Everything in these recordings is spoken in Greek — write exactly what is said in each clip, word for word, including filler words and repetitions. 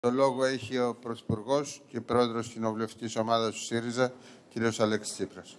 Το λόγο έχει ο Πρωθυπουργός και Πρόεδρος της Κοινοβουλευτικής Ομάδας του ΣΥΡΙΖΑ, κ. Αλέξης Τσίπρας.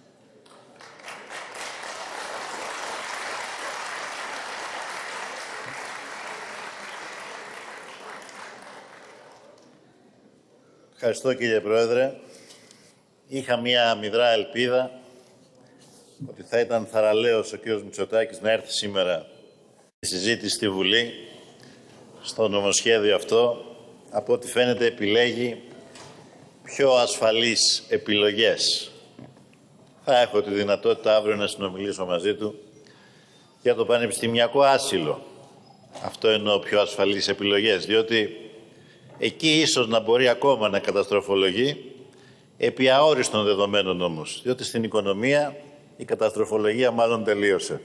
Ευχαριστώ, κύριε Πρόεδρε. Είχα μία αμυδρά ελπίδα ότι θα ήταν θαραλέος ο κ. Μητσοτάκης να έρθει σήμερα στη συζήτηση στη Βουλή στο νομοσχέδιο αυτό. Από ό,τι φαίνεται επιλέγει πιο ασφαλείς επιλογές. Θα έχω τη δυνατότητα αύριο να συνομιλήσω μαζί του για το πανεπιστημιακό άσυλο. Αυτό εννοώ πιο ασφαλείς επιλογές, διότι εκεί ίσως να μπορεί ακόμα να καταστροφολογεί, επί αόριστων δεδομένων όμως, διότι στην οικονομία η καταστροφολογία μάλλον τελείωσε.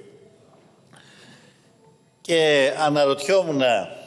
Και αναρωτιόμουν,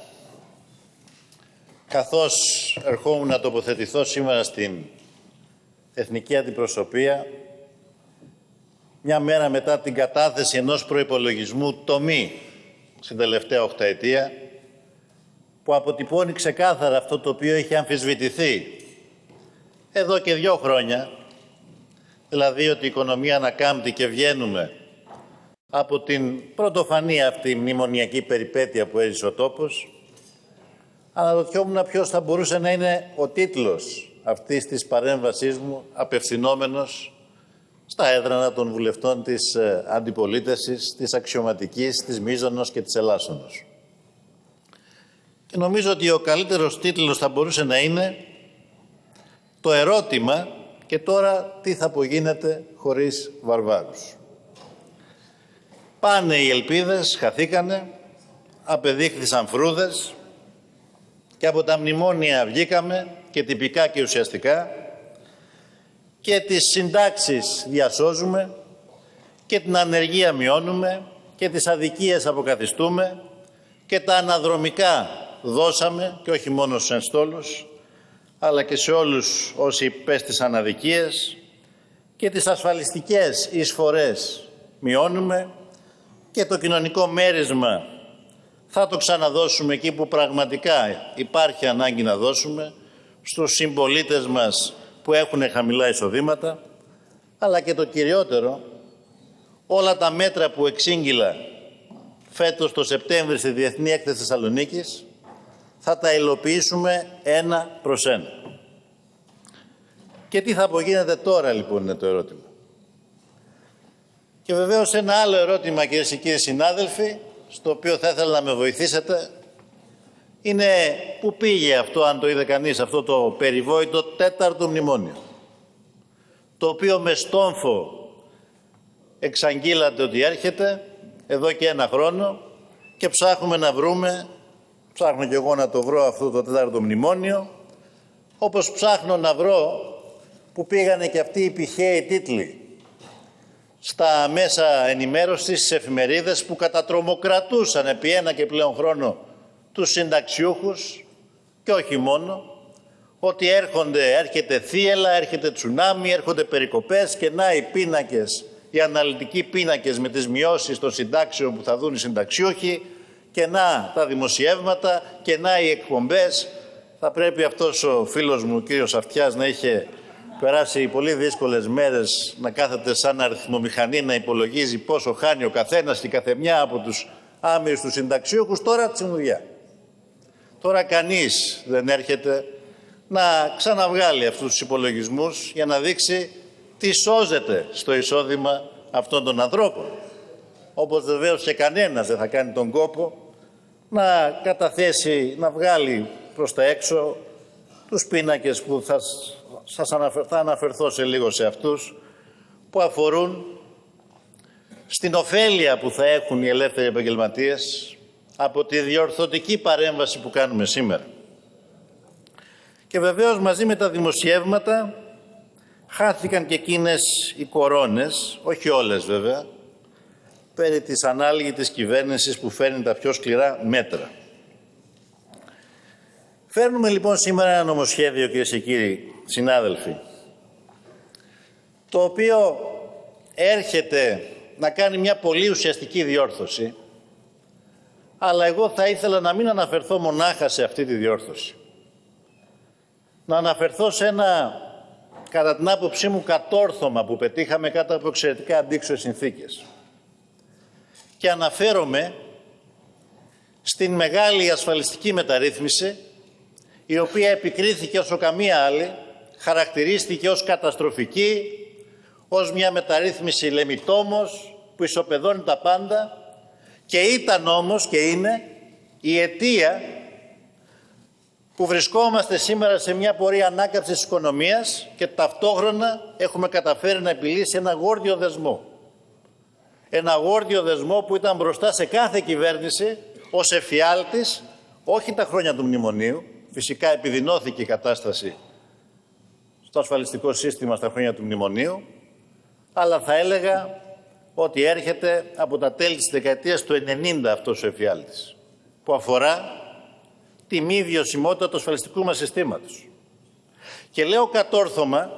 καθώς ερχόμουν να τοποθετηθώ σήμερα στην Εθνική Αντιπροσωπεία, μια μέρα μετά την κατάθεση ενός προϋπολογισμού τομή στην τελευταία οχταετία, που αποτυπώνει ξεκάθαρα αυτό το οποίο έχει αμφισβητηθεί εδώ και δύο χρόνια, δηλαδή ότι η οικονομία ανακάμπτει και βγαίνουμε από την πρωτοφανή αυτή μνημονιακή περιπέτεια που έζησε ο τόπος. Αναρωτιόμουν ποιος θα μπορούσε να είναι ο τίτλος αυτής της παρέμβασής μου, απευθυνόμενος στα έδρανα των βουλευτών της αντιπολίτευσης, της αξιωματικής, της Μίζωνος και της Ελλάσσονος. Και νομίζω ότι ο καλύτερος τίτλος θα μπορούσε να είναι το ερώτημα «Και τώρα τι θα απογίνεται χωρίς βαρβάρους». Πάνε οι ελπίδες, χαθήκανε, απεδείχθησαν φρούδες και από τα μνημόνια βγήκαμε και τυπικά και ουσιαστικά και τις συντάξεις διασώζουμε και την ανεργία μειώνουμε και τις αδικίες αποκαθιστούμε και τα αναδρομικά δώσαμε και όχι μόνο στους ενστόλους αλλά και σε όλους όσοι υπέστησαν αδικίες και τις ασφαλιστικές εισφορές μειώνουμε και το κοινωνικό μέρισμα θα το ξαναδώσουμε εκεί που πραγματικά υπάρχει ανάγκη να δώσουμε, στους συμπολίτες μας που έχουν χαμηλά εισοδήματα, αλλά και το κυριότερο, όλα τα μέτρα που εξήγηλα φέτος το Σεπτέμβρη στη Διεθνή Έκθεση Θεσσαλονίκης θα τα υλοποιήσουμε ένα προς ένα. Και τι θα απογίνεται τώρα, λοιπόν, είναι το ερώτημα. Και βεβαίως ένα άλλο ερώτημα, κυρίες και κύριοι συνάδελφοι, στο οποίο θα ήθελα να με βοηθήσετε, είναι πού πήγε αυτό, αν το είδε κανείς, αυτό το περιβόητο τέταρτο μνημόνιο, το οποίο με στόμφο εξαγγείλατε ότι έρχεται εδώ και ένα χρόνο και ψάχνουμε να βρούμε, ψάχνω και εγώ να το βρω αυτό το τέταρτο μνημόνιο, όπως ψάχνω να βρω που πήγανε και αυτοί οι πηχαίοι τίτλοι στα μέσα ενημέρωσης, στις εφημερίδες που κατατρομοκρατούσαν επί ένα και πλέον χρόνο τους συνταξιούχους και όχι μόνο, ότι έρχονται, έρχεται θύελλα, έρχεται τσουνάμι, έρχονται περικοπές και να οι πίνακες, οι αναλυτικοί πίνακες με τις μειώσεις των συντάξεων που θα δουν οι συνταξιούχοι και να τα δημοσιεύματα και να οι εκπομπές. Θα πρέπει αυτός ο φίλος μου, ο κύριος Αυτιάς, να είχε περάσει πολύ δύσκολες μέρες να κάθεται σαν αριθμομηχανή να υπολογίζει πόσο χάνει ο καθένας και καθεμιά από τους άμυρους τους συνταξιούχους. Τώρα τσιμουδιά. Τώρα κανείς δεν έρχεται να ξαναβγάλει αυτούς τους υπολογισμούς για να δείξει τι σώζεται στο εισόδημα αυτών των ανθρώπων. Όπως βεβαίως και κανένας δεν θα κάνει τον κόπο να καταθέσει, να βγάλει προς τα έξω τους πίνακες που θα, σας αναφερ, θα αναφερθώ σε λίγο σε αυτούς, που αφορούν στην ωφέλεια που θα έχουν οι ελεύθεροι επαγγελματίες από τη διορθωτική παρέμβαση που κάνουμε σήμερα. Και βεβαίως μαζί με τα δημοσιεύματα χάθηκαν και εκείνες οι κορώνες, όχι όλες βέβαια, περί της ανάλγητης κυβέρνησης που φέρνει τα πιο σκληρά μέτρα. Φέρνουμε λοιπόν σήμερα ένα νομοσχέδιο, κυρίες και κύριοι συνάδελφοι, το οποίο έρχεται να κάνει μια πολύ ουσιαστική διόρθωση, αλλά εγώ θα ήθελα να μην αναφερθώ μονάχα σε αυτή τη διόρθωση. να αναφερθώ σε ένα, κατά την άποψή μου, κατόρθωμα που πετύχαμε κάτω από εξαιρετικά αντίξωες συνθήκες. Και αναφέρομαι στην μεγάλη ασφαλιστική μεταρρύθμιση, η οποία επικρίθηκε όσο καμία άλλη, χαρακτηρίστηκε ως καταστροφική, ως μια μεταρρύθμιση λεμιτόμος που ισοπεδώνει τα πάντα, και ήταν όμως και είναι η αιτία που βρισκόμαστε σήμερα σε μια πορεία ανάκαμψης της οικονομίας και ταυτόχρονα έχουμε καταφέρει να επιλύσει ένα γόρδιο δεσμό. Ένα γόρδιο δεσμό που ήταν μπροστά σε κάθε κυβέρνηση ως εφιάλτης, όχι τα χρόνια του μνημονίου, φυσικά επιδεινώθηκε η κατάσταση στο ασφαλιστικό σύστημα στα χρόνια του μνημονίου, αλλά θα έλεγα ότι έρχεται από τα τέλη της δεκαετίας του ενενήντα αυτός ο εφιάλτης, που αφορά τη μη βιωσιμότητα του ασφαλιστικού μας συστήματος. Και λέω κατόρθωμα,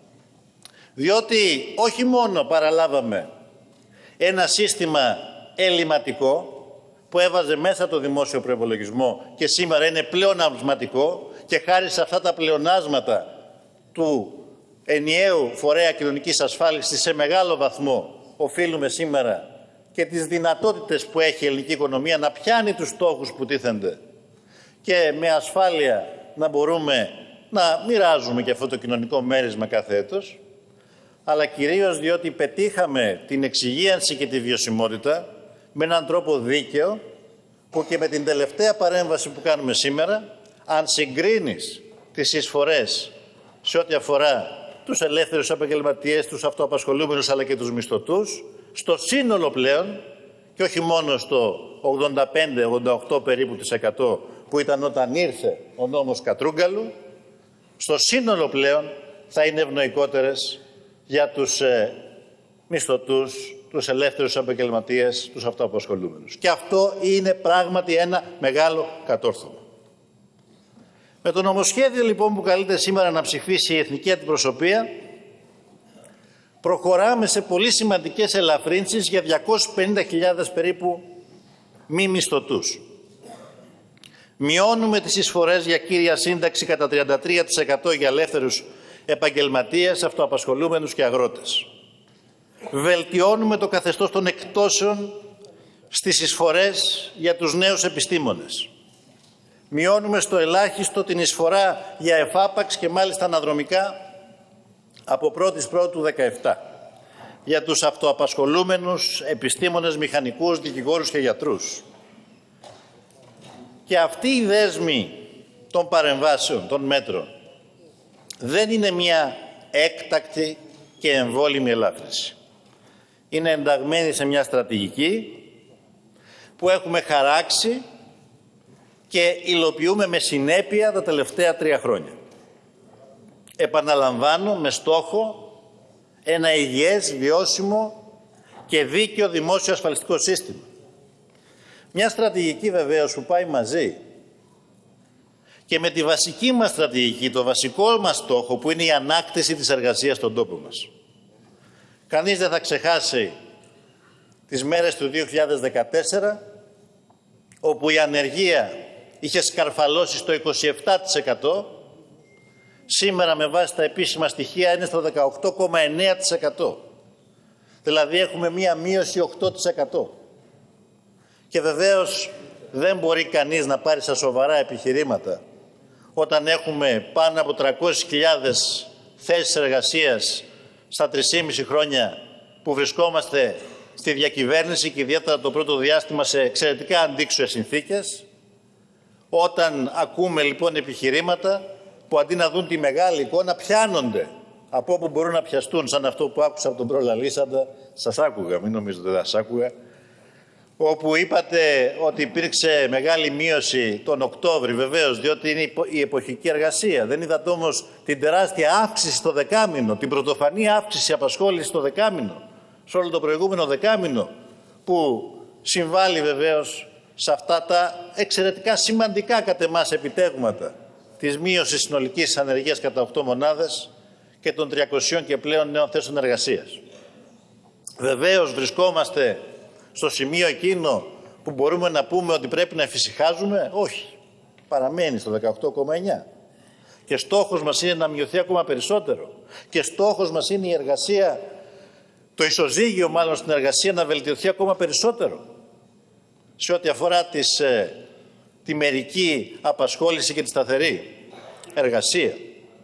διότι όχι μόνο παραλάβαμε ένα σύστημα ελληματικό που έβαζε μέσα το δημόσιο προϋπολογισμό και σήμερα είναι πλεονασματικό, και χάρη σε αυτά τα πλεονάσματα του ενιαίου φορέα κοινωνικής ασφάλισης σε μεγάλο βαθμό οφείλουμε σήμερα και τις δυνατότητες που έχει η ελληνική οικονομία να πιάνει τους στόχους που τίθενται και με ασφάλεια να μπορούμε να μοιράζουμε και αυτό το κοινωνικό μέρισμα κάθε έτος, αλλά κυρίως διότι πετύχαμε την εξυγίανση και τη βιωσιμότητα με έναν τρόπο δίκαιο, που και με την τελευταία παρέμβαση που κάνουμε σήμερα, αν συγκρίνεις τις εισφορές σε ό,τι αφορά τους ελεύθερους επαγγελματίες, τους αυτοαπασχολούμενους αλλά και τους μισθωτούς, στο σύνολο πλέον, και όχι μόνο στο ογδόντα πέντε ογδόντα οκτώ περίπου της εκατό που ήταν όταν ήρθε ο νόμος Κατρούγκαλου, στο σύνολο πλέον θα είναι ευνοϊκότερες για τους ε, μισθωτούς, τους ελεύθερους επαγγελματίες, τους αυτοαπασχολούμενους. Και αυτό είναι πράγματι ένα μεγάλο κατόρθωμα. Με το νομοσχέδιο λοιπόν που καλείται σήμερα να ψηφίσει η Εθνική Αντιπροσωπεία, προχωράμε σε πολύ σημαντικές ελαφρύνσεις για διακόσιες πενήντα χιλιάδες περίπου μη μισθωτούς. Μειώνουμε τις εισφορές για κύρια σύνταξη κατά τριάντα τρία τοις εκατό για ελεύθερους επαγγελματίες, αυτοαπασχολούμενους και αγρότες. Βελτιώνουμε το καθεστώς των εκτόσεων στις εισφορές για τους νέους επιστήμονες. Μειώνουμε στο ελάχιστο την εισφορά για εφάπαξ και μάλιστα αναδρομικά από πρώτη Πρώτου του δεκαεπτά για τους αυτοαπασχολούμενους επιστήμονες, μηχανικούς, δικηγόρους και γιατρούς. Και αυτή η δέσμη των παρεμβάσεων, των μέτρων, δεν είναι μια έκτακτη και εμβόλυμη ελάφρυνση. Είναι ενταγμένη σε μια στρατηγική που έχουμε χαράξει και υλοποιούμε με συνέπεια τα τελευταία τρία χρόνια. Επαναλαμβάνω, με στόχο ένα υγιές, βιώσιμο και δίκαιο δημόσιο ασφαλιστικό σύστημα. Μια στρατηγική βεβαίως που πάει μαζί και με τη βασική μας στρατηγική, το βασικό μας στόχο που είναι η ανάκτηση της εργασίας στον τόπο μας. Κανείς δεν θα ξεχάσει τις μέρες του δύο χιλιάδες δεκατέσσερα, όπου η ανεργία είχε σκαρφαλώσει στο είκοσι επτά τοις εκατό, σήμερα με βάση τα επίσημα στοιχεία είναι στο δεκαοκτώ κόμμα εννέα τοις εκατό. Δηλαδή έχουμε μία μείωση οκτώ τοις εκατό. Και βεβαίως δεν μπορεί κανείς να πάρει στα σοβαρά επιχειρήματα όταν έχουμε πάνω από τριακόσιες χιλιάδες θέσεις εργασίας στα τρία χρόνια που βρισκόμαστε στη διακυβέρνηση και ιδιαίτερα το πρώτο διάστημα σε εξαιρετικά αντίξωες συνθήκες. Όταν ακούμε λοιπόν επιχειρήματα που αντί να δουν τη μεγάλη εικόνα πιάνονται από όπου μπορούν να πιαστούν, σαν αυτό που άκουσα από τον προλαλήσαντα, σας άκουγα, μην νομίζετε δεν σας άκουγα, όπου είπατε ότι υπήρξε μεγάλη μείωση τον Οκτώβρη, βεβαίως, διότι είναι η εποχική εργασία. Δεν είδατε όμως την τεράστια αύξηση στο δεκάμηνο, την πρωτοφανή αύξηση απασχόληση στο δεκάμηνο, σε όλο το προηγούμενο δεκάμηνο, που συμβάλλει βεβαίως σε αυτά τα εξαιρετικά σημαντικά κατ' εμάς επιτεύγματα της μείωσης συνολικής ανεργίας κατά οκτώ μονάδες και των τριακοσίων και πλέον νέων θέσεων εργασίας. Βεβαίως βρισκόμαστε στο σημείο εκείνο που μπορούμε να πούμε ότι πρέπει να εφησυχάζουμε. Όχι. Παραμένει στο δεκαοκτώ κόμμα εννέα. Και στόχος μας είναι να μειωθεί ακόμα περισσότερο. Και στόχος μας είναι η εργασία, το ισοζύγιο μάλλον στην εργασία, να βελτιωθεί ακόμα περισσότερο. Σε ό,τι αφορά τις, ε, τη μερική απασχόληση και τη σταθερή εργασία.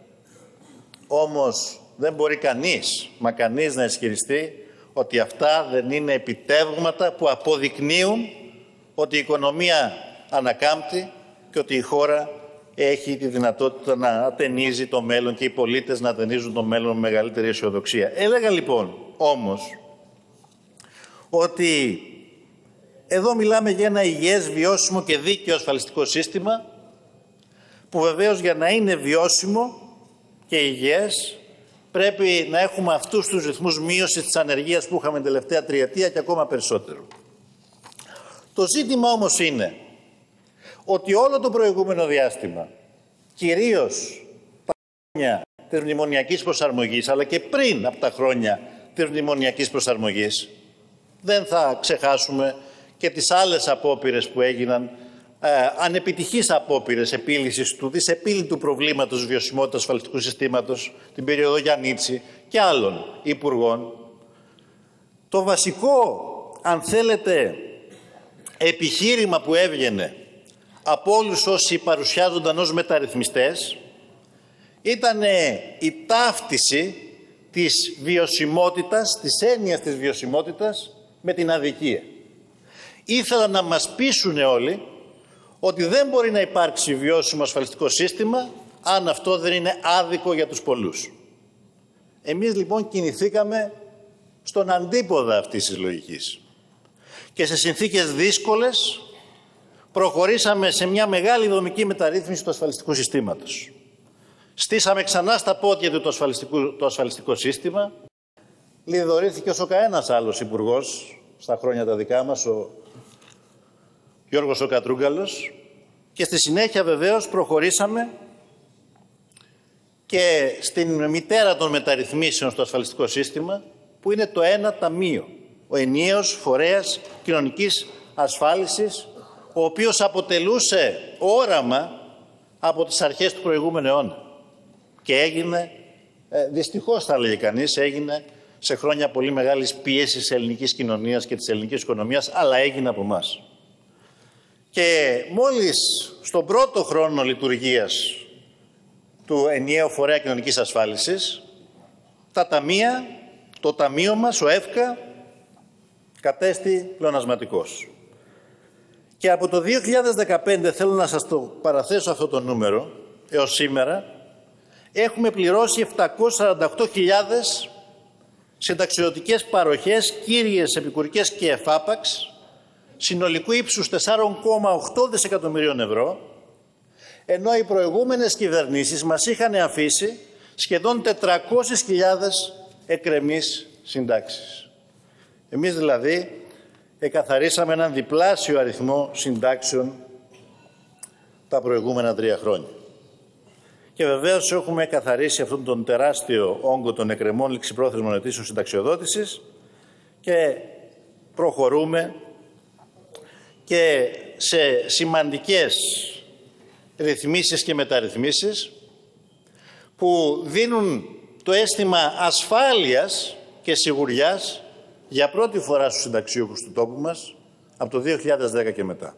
Όμως δεν μπορεί κανείς, μα κανείς να ισχυριστεί ότι αυτά δεν είναι επιτεύγματα που αποδεικνύουν ότι η οικονομία ανακάμπτει και ότι η χώρα έχει τη δυνατότητα να ατενίζει το μέλλον και οι πολίτες να ατενίζουν το μέλλον με μεγαλύτερη αισιοδοξία. Έλεγα λοιπόν όμως ότι εδώ μιλάμε για ένα υγιές, βιώσιμο και δίκαιο ασφαλιστικό σύστημα που βεβαίως για να είναι βιώσιμο και υγιές πρέπει να έχουμε αυτούς τους ρυθμούς μείωσης της ανεργίας που είχαμε την τελευταία τριετία και ακόμα περισσότερο. Το ζήτημα όμως είναι ότι όλο το προηγούμενο διάστημα, κυρίως τα χρόνια της μνημονιακής προσαρμογής, αλλά και πριν από τα χρόνια της μνημονιακής προσαρμογής, δεν θα ξεχάσουμε και τις άλλες απόπειρες που έγιναν, ε, ανεπιτυχείς απόπειρες επίλυσης του δυσεπίλητου προβλήματος βιωσιμότητας ασφαλιστικού συστήματος, την περίοδο Γιαννίτση και άλλων υπουργών. Το βασικό, αν θέλετε, επιχείρημα που έβγαινε από όλους όσοι παρουσιάζονταν ως μεταρρυθμιστές ήταν η ταύτιση της βιωσιμότητας, της έννοιας της βιωσιμότητας με την αδικία. Ήθελαν να μας πείσουν όλοι ότι δεν μπορεί να υπάρξει βιώσιμο ασφαλιστικό σύστημα αν αυτό δεν είναι άδικο για τους πολλούς. Εμείς λοιπόν κινηθήκαμε στον αντίποδα αυτής της λογικής. Και σε συνθήκες δύσκολες προχωρήσαμε σε μια μεγάλη δομική μεταρρύθμιση του ασφαλιστικού συστήματος. Στήσαμε ξανά στα πόδια του το ασφαλιστικό, το ασφαλιστικό σύστημα. Λιδωρήθηκε όσο κανένας άλλος υπουργός στα χρόνια τα δικά μας, ο Γιώργος ο Κατρούγκαλος. Και στη συνέχεια βεβαίως προχωρήσαμε και στην μητέρα των μεταρρυθμίσεων στο ασφαλιστικό σύστημα, που είναι το ένα ταμείο, ο ενιαίος φορέας κοινωνικής ασφάλισης, ο οποίος αποτελούσε όραμα από τις αρχές του προηγούμενου αιώνα. Και έγινε, ε, δυστυχώς θα έλεγε κανείς, έγινε σε χρόνια πολύ μεγάλης πίεσης της ελληνικής κοινωνίας και της ελληνικής οικονομίας, αλλά έγινε από εμάς. Και μόλις στον πρώτο χρόνο λειτουργίας του ενιαίου φορέα κοινωνικής ασφάλισης, τα ταμεία, το ταμείο μας, ο ΕΦΚΑ, κατέστη πλεονασματικός. Και από το δύο χιλιάδες δεκαπέντε, θέλω να σας το παραθέσω αυτό το νούμερο, έως σήμερα, έχουμε πληρώσει επτακόσιες σαράντα οκτώ χιλιάδες συνταξιοδοτικές παροχές, κύριες, επικουρικές και εφάπαξ, συνολικού ύψους τέσσερα κόμμα οκτώ δισεκατομμυρίων ευρώ, ενώ οι προηγούμενες κυβερνήσεις μας είχαν αφήσει σχεδόν τετρακόσιες χιλιάδες εκκρεμείς συντάξεις. Εμείς δηλαδή εκαθαρίσαμε έναν διπλάσιο αριθμό συντάξεων τα προηγούμενα τρία χρόνια. Και βεβαίως έχουμε καθαρίσει αυτόν τον τεράστιο όγκο των εκκρεμών ληξιπρόθεσμων αιτήσεων συνταξιοδότησης και προχωρούμε και σε σημαντικές ρυθμίσεις και μεταρρυθμίσεις που δίνουν το αίσθημα ασφάλειας και σιγουριάς για πρώτη φορά στους συνταξιούχους του τόπου μας από το δύο χιλιάδες δέκα και μετά.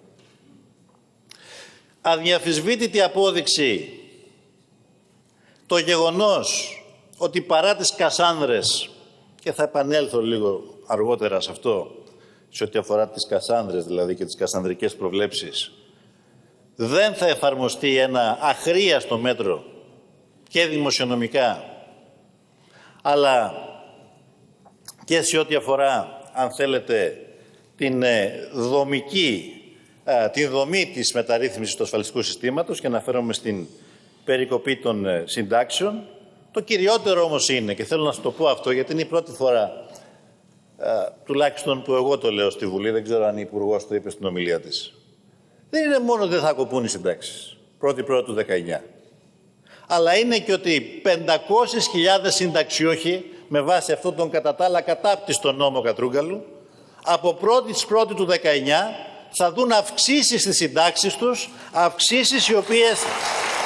Αδιαφυσβήτητη απόδειξη το γεγονός ότι παρά τις κασάνδρες, και θα επανέλθω λίγο αργότερα σε αυτό, σε ό,τι αφορά τις κασάνδρες δηλαδή και τις κασανδρικές προβλέψεις, δεν θα εφαρμοστεί ένα αχρίαστο μέτρο και δημοσιονομικά, αλλά και σε ό,τι αφορά, αν θέλετε, την δομική, την δομή της μεταρρύθμισης του ασφαλιστικού συστήματος, και αναφέρομαι στην περικοπή των συντάξεων. Το κυριότερο όμως είναι, και θέλω να σας το πω αυτό, γιατί είναι η πρώτη φορά, τουλάχιστον που εγώ το λέω στη Βουλή, δεν ξέρω αν η Υπουργός το είπε στην ομιλία της, δεν είναι μόνο ότι δεν θα κοπούν οι συντάξεις, πρώτη πρώτη του δεκαεννιά, αλλά είναι και ότι πεντακόσιες χιλιάδες συνταξιούχοι, με βάση αυτόν τον κατά τα άλλα κατάπτυστο νόμο Κατρούγκαλου, από πρώτη πρώτη του δεκαεννιά θα δουν αυξήσεις στις συντάξεις τους, αυξήσεις οι οποίες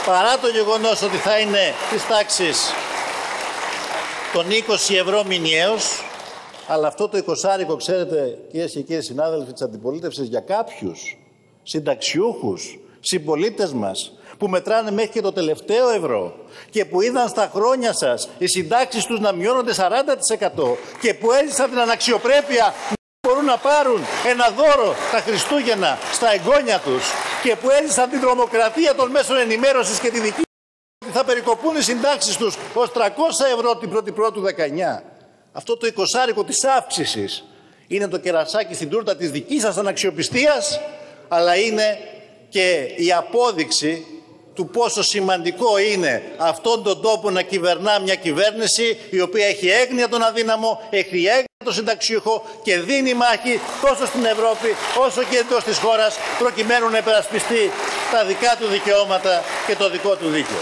παρά το γεγονός ότι θα είναι της τάξης των είκοσι ευρώ μηνιαίως, αλλά αυτό το εικοσάρικο, ξέρετε, κυρίες και κύριοι συνάδελφοι της αντιπολίτευσης, για κάποιους συνταξιούχους, συμπολίτες μας, που μετράνε μέχρι και το τελευταίο ευρώ και που είδαν στα χρόνια σας οι συντάξεις τους να μειώνονται σαράντα τοις εκατό και που έζησαν την αναξιοπρέπεια να μπορούν να πάρουν ένα δώρο τα Χριστούγεννα στα εγγόνια τους και που έζησαν την τρομοκρατία των μέσων ενημέρωσης και τη δική ότι θα περικοπούν οι συντάξεις τους ως τριακόσια ευρώ την πρώτη πρώτου δεκαεννιά. Αυτό το εικοσάρικο της αύξησης είναι το κερασάκι στην τούρτα της δικής σας αναξιοπιστίας, αλλά είναι και η απόδειξη του πόσο σημαντικό είναι αυτόν τον τόπο να κυβερνά μια κυβέρνηση η οποία έχει έγνοια τον αδύναμο, έχει έγνοια τον συνταξιούχο και δίνει μάχη τόσο στην Ευρώπη όσο και εντός της χώρας προκειμένου να υπερασπιστεί τα δικά του δικαιώματα και το δικό του δίκαιο.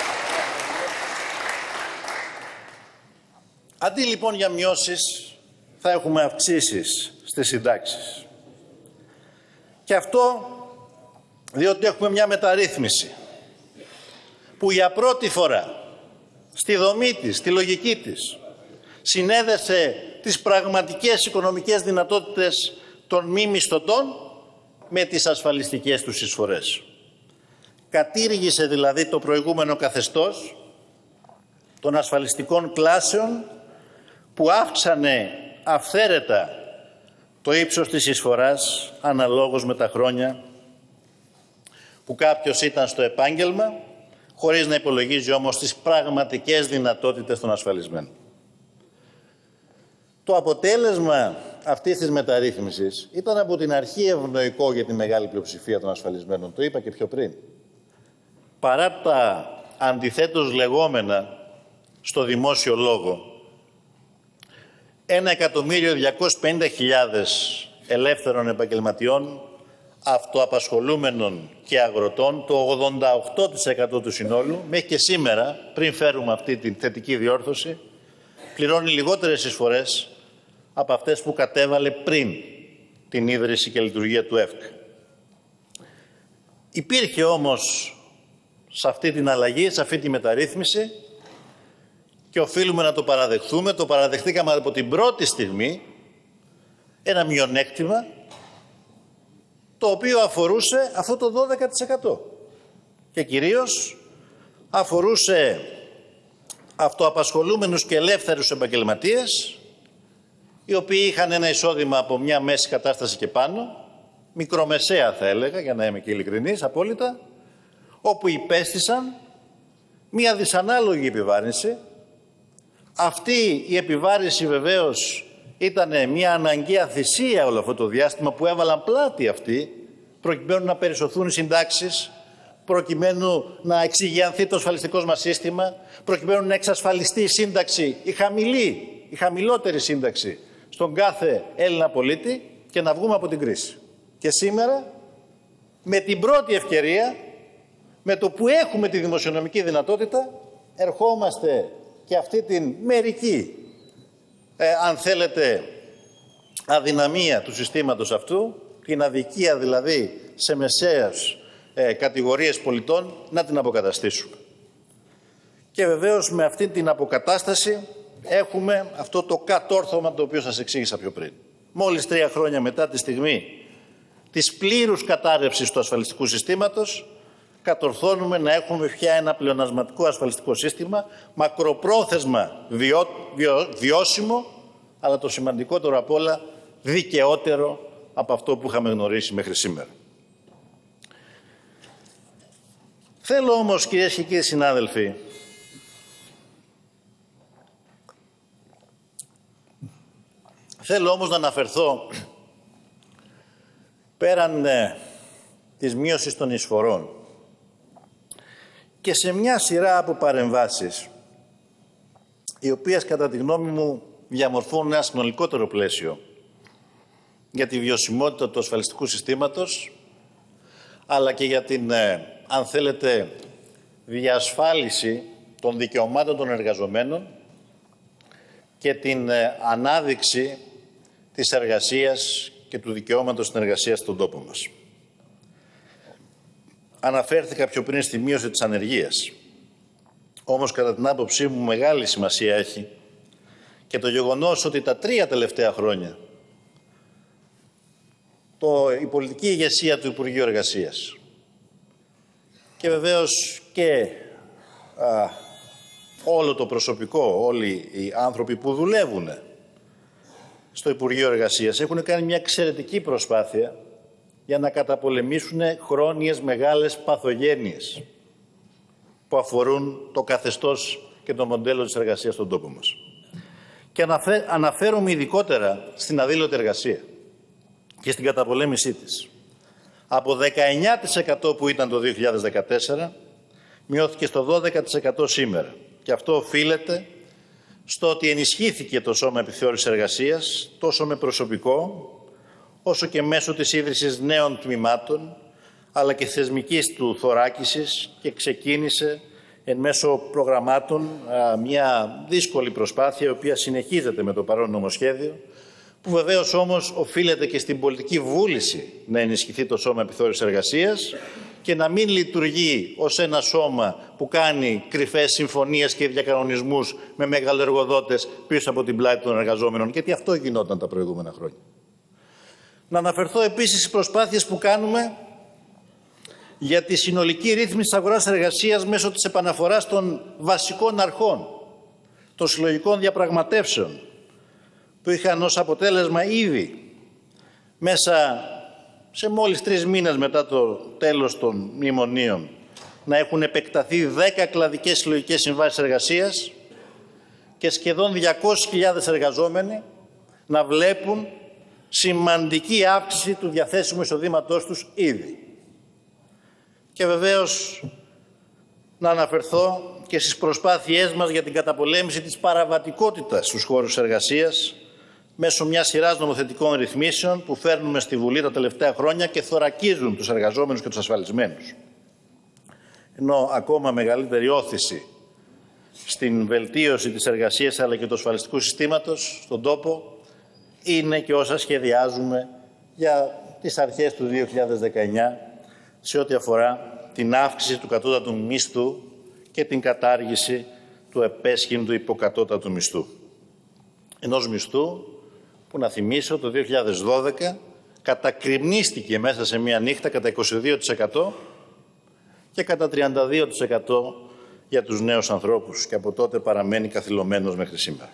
Αντί λοιπόν για μειώσεις θα έχουμε αυξήσεις στις συντάξεις. Και αυτό διότι έχουμε μια μεταρρύθμιση που για πρώτη φορά στη δομή της, στη λογική της, συνέδεσε τις πραγματικές οικονομικές δυνατότητες των μη μισθωτών με τις ασφαλιστικές τους εισφορές. Κατήργησε δηλαδή το προηγούμενο καθεστώς των ασφαλιστικών κλάσεων που αύξανε αυθαίρετα το ύψος της εισφοράς αναλόγως με τα χρόνια που κάποιος ήταν στο επάγγελμα, χωρίς να υπολογίζει όμως τις πραγματικές δυνατότητες των ασφαλισμένων. Το αποτέλεσμα αυτής της μεταρρύθμισης ήταν από την αρχή ευνοϊκό για τη μεγάλη πλειοψηφία των ασφαλισμένων. Το είπα και πιο πριν. Παρά τα αντιθέτως λεγόμενα στο δημόσιο λόγο, ένα εκατομμύριο διακόσιες πενήντα χιλιάδες ελεύθερων επαγγελματιών, αυτοαπασχολούμενων και αγροτών, το ογδόντα οκτώ τοις εκατό του συνόλου, μέχρι και σήμερα, πριν φέρουμε αυτή την θετική διόρθωση, πληρώνει λιγότερες εισφορές από αυτές που κατέβαλε πριν την ίδρυση και λειτουργία του ΕΦΚ. Υπήρχε όμως σε αυτή την αλλαγή, σε αυτή τη μεταρρύθμιση, και οφείλουμε να το παραδεχθούμε, το παραδεχτήκαμε από την πρώτη στιγμή, ένα μειονέκτημα το οποίο αφορούσε αυτό το δώδεκα τοις εκατό και κυρίως αφορούσε αυτοαπασχολούμενους και ελεύθερους επαγγελματίες οι οποίοι είχαν ένα εισόδημα από μια μέση κατάσταση και πάνω, μικρομεσαία θα έλεγα, για να είμαι και ειλικρινής απόλυτα, όπου υπέστησαν μια δυσανάλογη επιβάρυνση. Αυτή η επιβάρυνση βεβαίως ήταν μια αναγκαία θυσία όλο αυτό το διάστημα που έβαλαν πλάτη αυτοί προκειμένου να περισσωθούν οι συντάξεις, προκειμένου να εξηγιανθεί το ασφαλιστικό μας σύστημα, προκειμένου να εξασφαλιστεί η σύνταξη, η χαμηλή, η χαμηλότερη σύνταξη στον κάθε Έλληνα πολίτη και να βγούμε από την κρίση. Και σήμερα, με την πρώτη ευκαιρία, με το που έχουμε τη δημοσιονομική δυνατότητα, ερχόμαστε και αυτή την μερική, ε, αν θέλετε, αδυναμία του συστήματος αυτού, την αδικία δηλαδή σε μεσαίες ε, κατηγορίες πολιτών, να την αποκαταστήσουμε. Και βεβαίως με αυτή την αποκατάσταση έχουμε αυτό το κατόρθωμα το οποίο σας εξήγησα πιο πριν. Μόλις τρία χρόνια μετά τη στιγμή της πλήρους κατάρρευσης του ασφαλιστικού συστήματος, κατορθώνουμε να έχουμε πια ένα πλεονασματικό ασφαλιστικό σύστημα, μακροπρόθεσμα βιώ, βιώ, βιώσιμο, αλλά το σημαντικότερο απ' όλα δικαιότερο από αυτό που είχαμε γνωρίσει μέχρι σήμερα. Θέλω όμως, κυρίες και κύριοι συνάδελφοι, θέλω όμως να αναφερθώ πέραν ε, της μείωσης των εισφορών και σε μια σειρά από παρεμβάσεις οι οποίες κατά τη γνώμη μου διαμορφώνουν ένα συνολικότερο πλαίσιο για τη βιωσιμότητα του ασφαλιστικού συστήματος, αλλά και για την, ε, αν θέλετε, διασφάλιση των δικαιωμάτων των εργαζομένων και την ε, ανάδειξη της εργασίας και του δικαιώματος στην εργασία στον τόπο μας. αναφέρθηκα πιο πριν στη μείωση της ανεργίας. Όμως, κατά την άποψή μου, μεγάλη σημασία έχει και το γεγονός ότι τα τρία τελευταία χρόνια το, η πολιτική ηγεσία του Υπουργείου Εργασίας και βεβαίως και α, όλο το προσωπικό, όλοι οι άνθρωποι που δουλεύουν στο Υπουργείο Εργασίας έχουν κάνει μια εξαιρετική προσπάθεια για να καταπολεμήσουν χρόνιες μεγάλες παθογένειες που αφορούν το καθεστώς και το μοντέλο της εργασίας στον τόπο μας. Και αναφέρομαι ειδικότερα στην αδήλωτη εργασία και στην καταπολέμησή της. Από δεκαεννιά τοις εκατό που ήταν το δύο χιλιάδες δεκατέσσερα, μειώθηκε στο δώδεκα τοις εκατό σήμερα. Και αυτό οφείλεται στο ότι ενισχύθηκε το Σώμα Επιθεώρησης Εργασίας, τόσο με προσωπικό, όσο και μέσω της ίδρυσης νέων τμήματων, αλλά και θεσμικής του θωράκισης, και ξεκίνησε εν μέσω προγραμμάτων μια δύσκολη προσπάθεια, η οποία συνεχίζεται με το παρόν νομοσχέδιο, που βεβαίως όμως οφείλεται και στην πολιτική βούληση να ενισχυθεί το Σώμα Επιθεώρησης Εργασίας και να μην λειτουργεί ως ένα σώμα που κάνει κρυφές συμφωνίες και διακανονισμούς με μεγαλοεργοδότες πίσω από την πλάτη των εργαζόμενων, γιατί αυτό γινόταν τα προηγούμενα χρόνια. Να αναφερθώ επίσης στις προσπάθειες που κάνουμε για τη συνολική ρύθμιση της αγοράς εργασίας μέσω της επαναφοράς των βασικών αρχών, των συλλογικών διαπραγματεύσεων, που είχαν ως αποτέλεσμα ήδη μέσα σε μόλις τρεις μήνες μετά το τέλος των μνημονίων να έχουν επεκταθεί δέκα κλαδικές συλλογικές συμβάσεις εργασίας και σχεδόν διακόσιες χιλιάδες εργαζόμενοι να βλέπουν σημαντική αύξηση του διαθέσιμου εισοδήματός τους ήδη. Και βεβαίως να αναφερθώ και στις προσπάθειές μας για την καταπολέμηση της παραβατικότητας στους χώρους εργασίας μέσω μιας σειράς νομοθετικών ρυθμίσεων που φέρνουμε στη Βουλή τα τελευταία χρόνια και θωρακίζουν τους εργαζόμενους και τους ασφαλισμένους. Ενώ ακόμα μεγαλύτερη όθηση στην βελτίωση της εργασίας αλλά και του ασφαλιστικού συστήματος στον τόπο είναι και όσα σχεδιάζουμε για τις αρχές του δύο χιλιάδες δεκαεννιά σε ό,τι αφορά την αύξηση του κατώτατου μισθού και την κατάργηση του επέσχυντου υποκατώτατου μισθού. Ενός μισθού που, να θυμίσω, το δύο χιλιάδες δώδεκα κατακριμνίστηκε μέσα σε μία νύχτα κατά είκοσι δύο τοις εκατό και κατά τριάντα δύο τοις εκατό για τους νέους ανθρώπους, και από τότε παραμένει καθυλωμένος μέχρι σήμερα.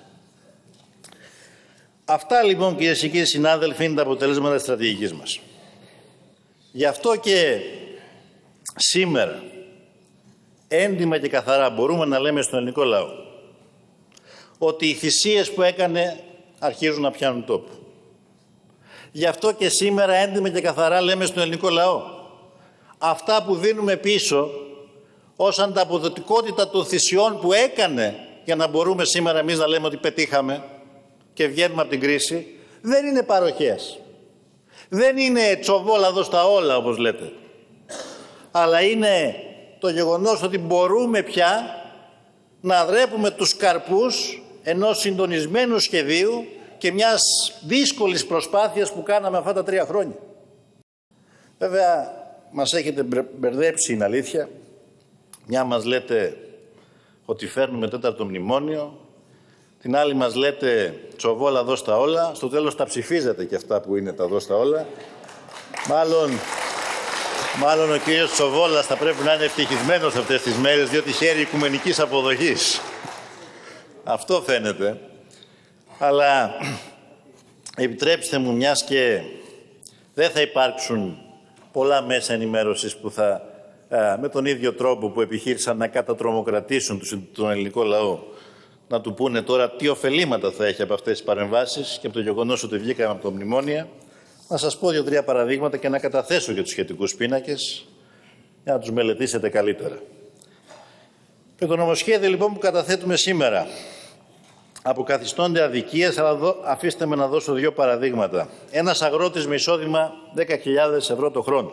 Αυτά λοιπόν, κυρίες και κύριοι συνάδελφοι, είναι τα αποτελέσματα της στρατηγικής μας. Γι' αυτό και σήμερα έντιμα και καθαρά μπορούμε να λέμε στον ελληνικό λαό ότι οι θυσίες που έκανε αρχίζουν να πιάνουν τόπο. Γι' αυτό και σήμερα έντιμα και καθαρά λέμε στον ελληνικό λαό αυτά που δίνουμε πίσω ως ανταποδοτικότητα των θυσιών που έκανε για να μπορούμε σήμερα εμείς να λέμε ότι πετύχαμε και βγαίνουμε από την κρίση, δεν είναι παροχές. Δεν είναι τσοβόλαδο στα όλα, όπως λέτε. Αλλά είναι το γεγονός ότι μπορούμε πια να δρέπουμε τους καρπούς ενός συντονισμένου σχεδίου και μιας δύσκολης προσπάθειας που κάναμε αυτά τα τρία χρόνια. Βέβαια, μας έχετε μπερδέψει, είναι αλήθεια. Μια μας λέτε ότι φέρνουμε τέταρτο μνημόνιο, την άλλη μας λέτε τσοβόλα δώσ' τα όλα, στο τέλος τα ψηφίζετε και αυτά που είναι τα δώσ' τα όλα. Μάλλον, μάλλον ο κύριος Τσοβόλας θα πρέπει να είναι ευτυχισμένος αυτές τις μέρες, διότι χαίρει οικουμενικής αποδοχής. Αυτό φαίνεται. Αλλά επιτρέψτε μου, μιας και δεν θα υπάρξουν πολλά μέσα ενημέρωσης που θα, με τον ίδιο τρόπο που επιχείρησαν να κατατρομοκρατήσουν τον ελληνικό λαό, να του πούνε τώρα τι ωφελήματα θα έχει από αυτές τις παρεμβάσεις και από το γεγονός ότι βγήκαμε από το μνημόνια, να σας πω δύο-τρία παραδείγματα και να καταθέσω και τους σχετικούς πίνακες για να τους μελετήσετε καλύτερα. Και το νομοσχέδιο λοιπόν που καταθέτουμε σήμερα αποκαθιστώνται αδικίες, αλλά δω, αφήστε με να δώσω δύο παραδείγματα. Ένας αγρότης με εισόδημα δέκα χιλιάδες ευρώ το χρόνο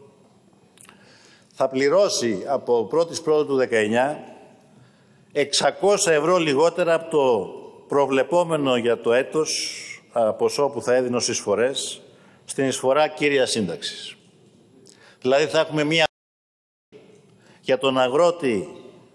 θα πληρώσει από πρώτη πρώτου του δεκαεννιά εξακόσια ευρώ λιγότερα από το προβλεπόμενο για το έτος ποσό που θα έδινε ως εισφορές στην εισφορά κύριας σύνταξης. Δηλαδή θα έχουμε μία για τον αγρότη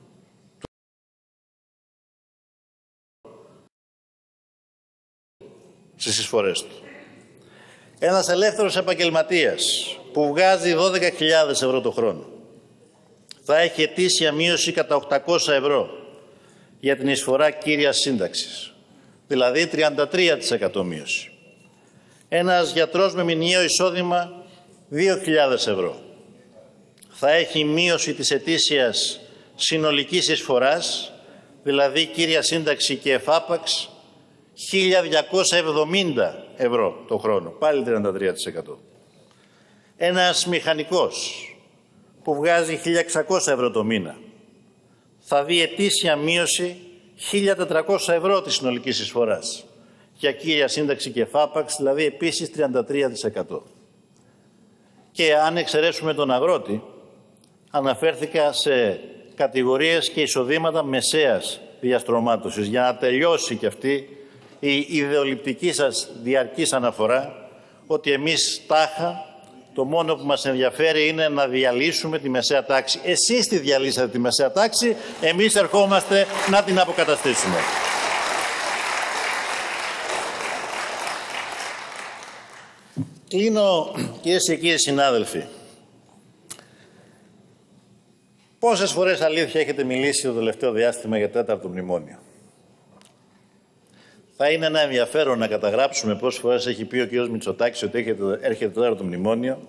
στις εισφορές του. Ένας ελεύθερος επαγγελματίας που βγάζει δώδεκα χιλιάδες ευρώ το χρόνο θα έχει ετήσια μείωση κατά οκτακόσια ευρώ για την εισφορά κύριας σύνταξης, δηλαδή τριάντα τρία τοις εκατό μείωση. Ένας γιατρός με μηνιαίο εισόδημα δύο χιλιάδες ευρώ θα έχει μείωση της ετήσιας συνολικής εισφοράς, δηλαδή κύρια σύνταξη και εφάπαξ, χίλια διακόσια εβδομήντα ευρώ το χρόνο, πάλι τριάντα τρία τοις εκατό. Ένας μηχανικός που βγάζει χίλια εξακόσια ευρώ το μήνα θα δει ετήσια μείωση χίλια τετρακόσια ευρώ της συνολικής εισφοράς για κύρια σύνταξη και εφάπαξ, δηλαδή επίσης τριάντα τρία τοις εκατό. Και αν εξαιρέσουμε τον αγρότη, αναφέρθηκα σε κατηγορίες και εισοδήματα μεσαίας διαστρωμάτωσης για να τελειώσει και αυτή η ιδεολειπτική σας διαρκής αναφορά ότι εμείς τάχα το μόνο που μας ενδιαφέρει είναι να διαλύσουμε τη μεσαία τάξη. Εσείς τη διαλύσατε τη μεσαία τάξη, εμείς ερχόμαστε να την αποκαταστήσουμε. Κλείνω, κυρίες και κύριοι συνάδελφοι. Πόσες φορές αλήθεια έχετε μιλήσει το τελευταίο διάστημα για τέταρτο μνημόνιο? Θα είναι ένα ενδιαφέρον να καταγράψουμε πόσες φορές έχει πει ο κ. Μητσοτάκης ότι έρχεται το τέταρτο μνημόνιο.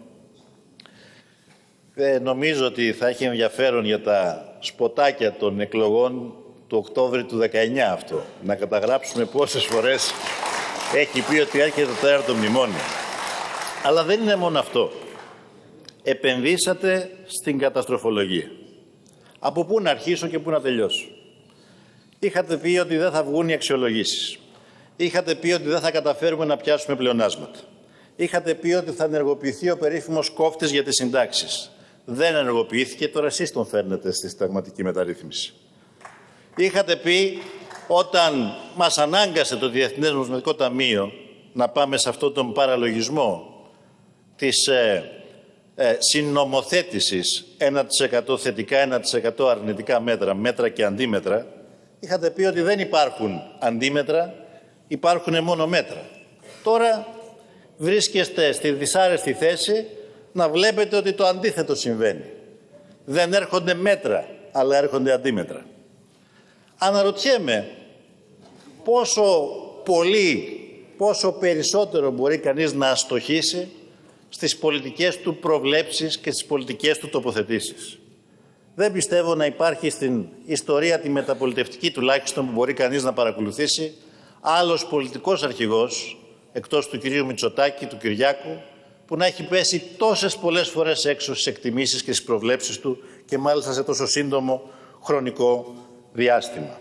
Ε, νομίζω ότι θα έχει ενδιαφέρον για τα σποτάκια των εκλογών του Οκτώβρη του δεκαεννιά αυτό. Να καταγράψουμε πόσες φορές έχει πει ότι έρχεται το τέταρτο μνημόνιο. Αλλά δεν είναι μόνο αυτό. Επενδύσατε στην καταστροφολογία. Από πού να αρχίσω και πού να τελειώσω? Είχατε πει ότι δεν θα βγουν οι αξιολογήσεις. Είχατε πει ότι δεν θα καταφέρουμε να πιάσουμε πλεονάσματα. Είχατε πει ότι θα ενεργοποιηθεί ο περίφημος κόφτης για τις συντάξεις. Δεν ενεργοποιήθηκε, τώρα εσείς τον φέρνετε στη συνταγματική μεταρρύθμιση. Είχατε πει όταν μας ανάγκασε το Διεθνές Νομισματικό Ταμείο να πάμε σε αυτόν τον παραλογισμό της ε, ε, συνομοθέτησης ένα τοις εκατό θετικά, ένα τοις εκατό αρνητικά μέτρα, μέτρα και αντίμετρα, είχατε πει ότι δεν υπάρχουν αντίμετρα, υπάρχουν μόνο μέτρα. Τώρα βρίσκεστε στη δυσάρεστη θέση να βλέπετε ότι το αντίθετο συμβαίνει. Δεν έρχονται μέτρα, αλλά έρχονται αντίμετρα. Αναρωτιέμαι πόσο πολύ, πόσο περισσότερο μπορεί κανείς να αστοχήσει στις πολιτικές του προβλέψεις και στις πολιτικές του τοποθετήσεις. Δεν πιστεύω να υπάρχει στην ιστορία τη μεταπολιτευτική τουλάχιστον που μπορεί κανείς να παρακολουθήσει άλλος πολιτικός αρχηγός, εκτός του κυρίου Μητσοτάκη, του Κυριάκου, που να έχει πέσει τόσες πολλές φορές έξω στις εκτιμήσεις και στις προβλέψεις του και μάλιστα σε τόσο σύντομο χρονικό διάστημα.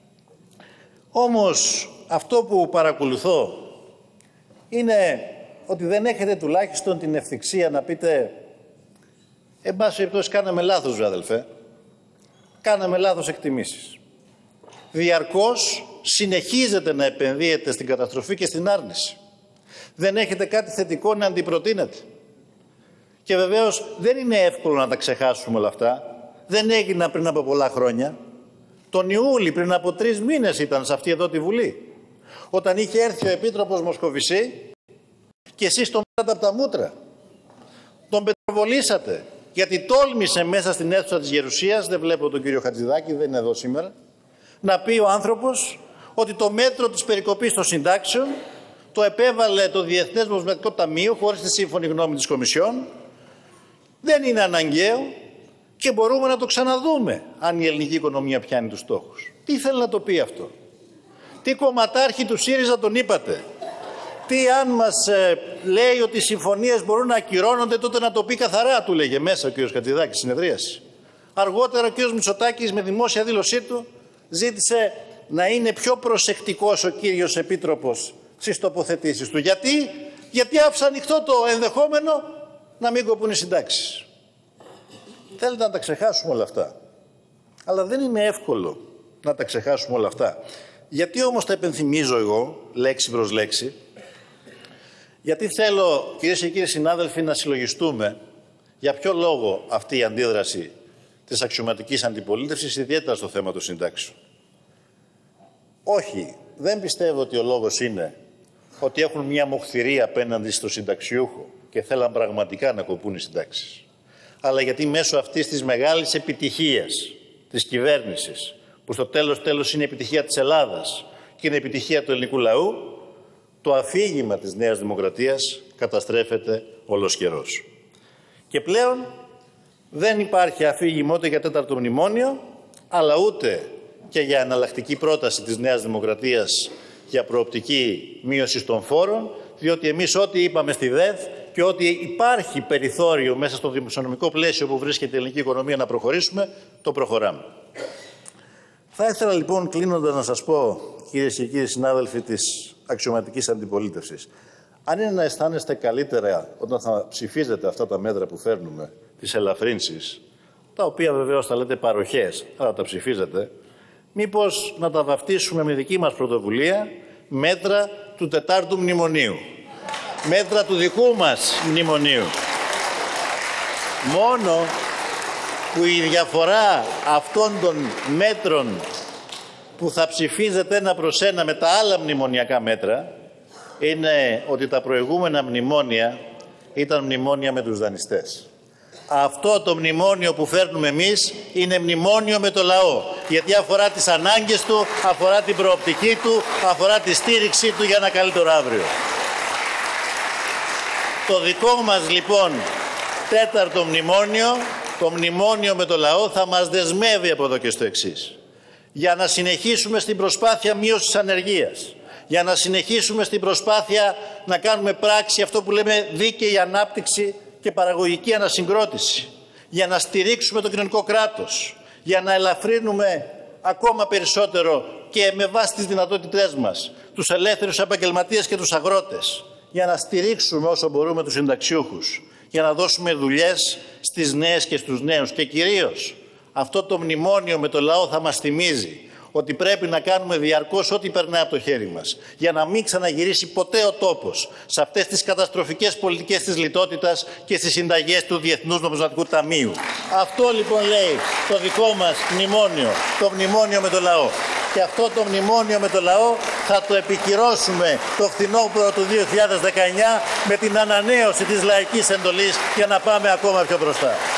Όμως αυτό που παρακολουθώ είναι ότι δεν έχετε τουλάχιστον την ευθυξία να πείτε εν πάση περιπτώσει κάναμε λάθος, βρε αδελφέ. Κάναμε λάθος εκτιμήσεις. Διαρκώς συνεχίζετε να επενδύετε στην καταστροφή και στην άρνηση. Δεν έχετε κάτι θετικό να αντιπροτείνετε. Και βεβαίως δεν είναι εύκολο να τα ξεχάσουμε όλα αυτά. Δεν έγιναν πριν από πολλά χρόνια. Τον Ιούλη, πριν από τρεις μήνες ήταν σε αυτή εδώ τη Βουλή. Όταν είχε έρθει ο Επίτροπος Μοσκοβισή και εσείς τον πήρατε από τα μούτρα. Τον πετροβολήσατε. Γιατί τόλμησε μέσα στην αίθουσα της Γερουσίας, δεν βλέπω τον κύριο Χατζηδάκη, δεν είναι εδώ σήμερα, να πει ο άνθρωπος ότι το μέτρο της περικοπής των συντάξεων το επέβαλε το Διεθνές Νομισματικό Ταμείο χωρίς τη σύμφωνη γνώμη της Κομισιόν. Δεν είναι αναγκαίο και μπορούμε να το ξαναδούμε αν η ελληνική οικονομία πιάνει τους στόχους. Τι θέλει να το πει αυτό? Τι κομματάρχη του ΣΥΡΙΖΑ τον είπατε? Τι αν μας ε, λέει ότι οι συμφωνίες μπορούν να ακυρώνονται, τότε να το πει καθαρά, του λέγε μέσα ο κ. Χατζηδάκης συνεδρίαση. Αργότερα ο κ. Μητσοτάκης με δημόσια δήλωσή του ζήτησε να είναι πιο προσεκτικός ο κύριος Επίτροπος στις τοποθετήσεις του. Γιατί? Γιατί άφησε ανοιχτό το ενδεχόμενο να μην κοπούν οι συντάξεις. Θέλετε να τα ξεχάσουμε όλα αυτά. Αλλά δεν είναι εύκολο να τα ξεχάσουμε όλα αυτά. Γιατί όμως τα επενθυμίζω εγώ, λέξη προς λέξη? Γιατί θέλω, κυρίες και κύριοι συνάδελφοι, να συλλογιστούμε για ποιο λόγο αυτή η αντίδραση της αξιωματικής αντιπολίτευσης, ιδιαίτερα στο θέμα των συντάξεων. Όχι, δεν πιστεύω ότι ο λόγος είναι ότι έχουν μια μοχθηρία απέναντι στο συνταξιούχο και θέλαν πραγματικά να κοπούν οι συντάξεις. Αλλά γιατί μέσω αυτής της μεγάλης επιτυχίας της κυβέρνησης, που στο τέλος τέλος είναι η επιτυχία της Ελλάδας και είναι η επιτυχία του ελληνικού λαού, το αφήγημα της Νέας Δημοκρατίας καταστρέφεται ολοσχερός. Και πλέον δεν υπάρχει αφήγημα ούτε για τέταρτο μνημόνιο, αλλά ούτε και για εναλλακτική πρόταση της Νέας Δημοκρατίας για προοπτική μείωση των φόρων, διότι εμείς ό,τι είπαμε στη ΔΕΔ και ότι υπάρχει περιθώριο μέσα στο δημοσιονομικό πλαίσιο που βρίσκεται η ελληνική οικονομία να προχωρήσουμε, το προχωράμε. Θα ήθελα λοιπόν, κλείνοντας, να σας πω, κυρίες και κύριοι συνάδελφοι της αξιωματικής αντιπολίτευσης, αν είναι να αισθάνεστε καλύτερα όταν θα ψηφίζετε αυτά τα μέτρα που φέρνουμε, τις ελαφρύνσεις, τα οποία βεβαίως θα λέτε παροχές, αλλά τα ψηφίζετε, μήπως να τα βαφτίσουμε με δική μας πρωτοβουλία μέτρα του τετάρτου μνημονίου. Μέτρα του δικού μας μνημονίου. Μόνο που η διαφορά αυτών των μέτρων που θα ψηφίζετε ένα προς ένα με τα άλλα μνημονιακά μέτρα είναι ότι τα προηγούμενα μνημόνια ήταν μνημόνια με τους δανειστές. Αυτό το μνημόνιο που φέρνουμε εμείς είναι μνημόνιο με το λαό, γιατί αφορά τις ανάγκες του, αφορά την προοπτική του, αφορά τη στήριξή του για ένα καλύτερο αύριο. Το δικό μας λοιπόν τέταρτο μνημόνιο, το μνημόνιο με το λαό, θα μας δεσμεύει από εδώ και στο εξής. Για να συνεχίσουμε στην προσπάθεια μείωσης ανεργίας, για να συνεχίσουμε στην προσπάθεια να κάνουμε πράξη αυτό που λέμε δίκαιη ανάπτυξη και παραγωγική ανασυγκρότηση, για να στηρίξουμε το κοινωνικό κράτος, για να ελαφρύνουμε ακόμα περισσότερο και με βάση τις δυνατότητές μας τους ελεύθερους επαγγελματίες και τους αγρότες, για να στηρίξουμε όσο μπορούμε τους συνταξιούχους, για να δώσουμε δουλειές στις νέες και στους νέους. Και κυρίως αυτό το μνημόνιο με το λαό θα μας θυμίζει ότι πρέπει να κάνουμε διαρκώς ό,τι περνάει από το χέρι μας για να μην ξαναγυρίσει ποτέ ο τόπος σε αυτές τις καταστροφικές πολιτικές της λιτότητας και στις συνταγές του Διεθνούς Νομισματικού Ταμείου. Αυτό λοιπόν λέει το δικό μας μνημόνιο, το μνημόνιο με το λαό. Και αυτό το μνημόνιο με το λαό θα το επικυρώσουμε το φθινόπωρο του δύο χιλιάδες δεκαεννιά με την ανανέωση της λαϊκής εντολής για να πάμε ακόμα πιο μπροστά.